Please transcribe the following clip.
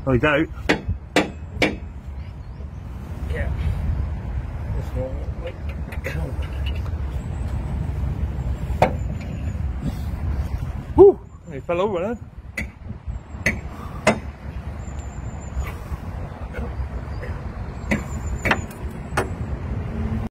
There we go. Yeah. This one will come. Woo! He fell over then.